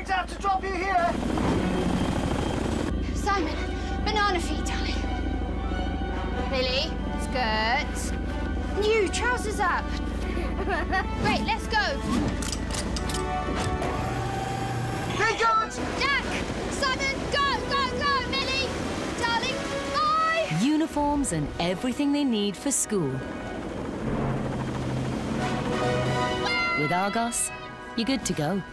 sorry to have to drop you here. Simon, banana feet, darling. Billy, skirts. New trousers up. Great, let's go. Hey, guys! Jack! Simon, go! Millie! Darling, bye! Uniforms and everything they need for school. With Argos, you're good to go.